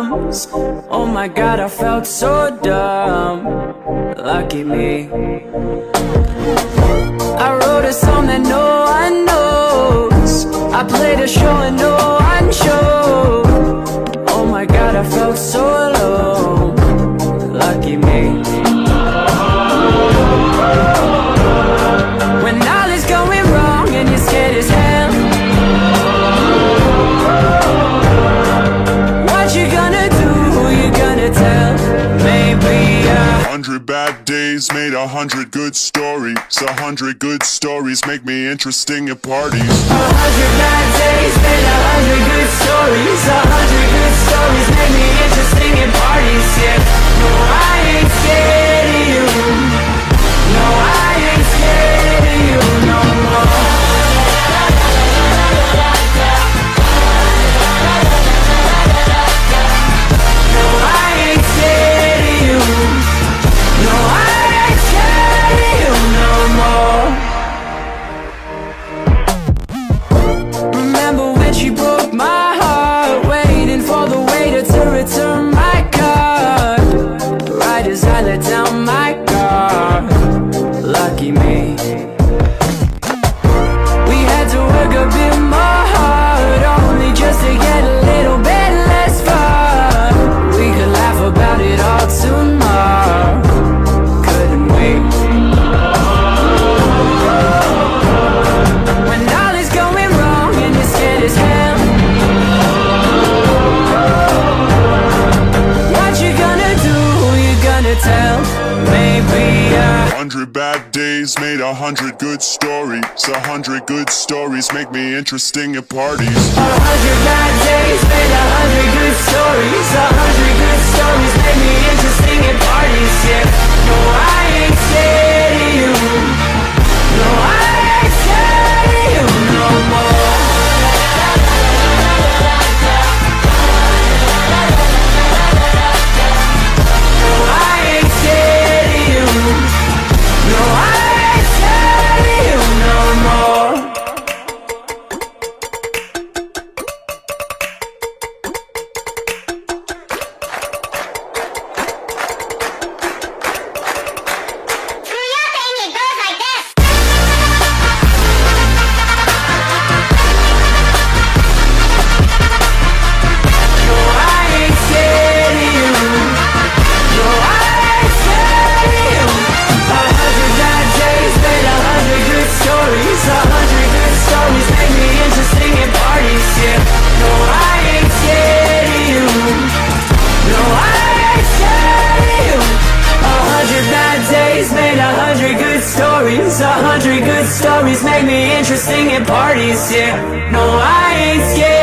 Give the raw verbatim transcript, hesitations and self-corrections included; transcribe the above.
problems. Oh my God, I felt so dumb. Lucky me. I wrote a song that no one knows. I played a show and no one showed. Oh my God, I felt so alone. Lucky me. When all is going wrong and you're scared as hell, what you gonna do, who you gonna tell? Maybe a hundred bad days made a hundred good stories. A hundred good stories make me interesting at parties. A hundred bad days made a hundred good stories. A hundred good stories make me interesting at parties, yeah. No, I ain't scared of you. No, I ain't scared of you no more. No, I ain't scared of you. No, I ain't scared of you no more. Remember when she broke my heart, waiting for the waiter to return my card, right as I let down my guard. Lucky me. We had to work a bit more hard, only just to get a little bit less far. We could laugh about it all tomorrow, couldn't we? When all is going wrong and you're scared as hell, what you gonna do, who you gonna tell? Maybe I Hundred bad days made a hundred good stories. A hundred good stories make me interesting at parties. A hundred bad days made a hundred good stories. A hundred good stories make me interesting at parties, yeah. No, I ain't scared of you. No, I ain't scared of you no more. No, I ain't scared of you. No, I ain't scared of you no more. No, I ain't scared of you. No, I ain't scared of you. A hundred bad days made a hundred good stories. A hundred good stories make me interesting at parties, yeah. No, I ain't scared of you. No, I ain't scared of you. A hundred bad days made a hundred good stories. A hundred good stories make me interesting at parties, yeah. No, I ain't scared.